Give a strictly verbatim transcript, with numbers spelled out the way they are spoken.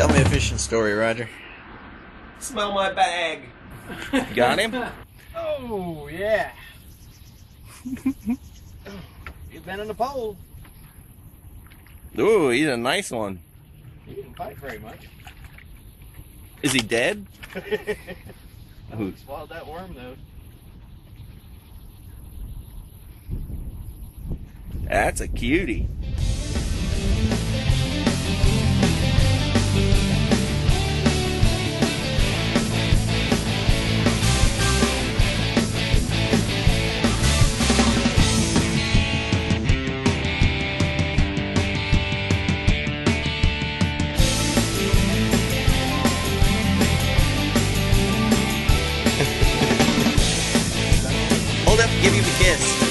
Tell me a fishing story, Roger. Smell my bag. Got him? Oh, yeah. He's been in the pole. Ooh, he's a nice one. He didn't fight very much. Is he dead? Oh, he swallowed that worm, though. That's a cutie. Hold up, give you a kiss.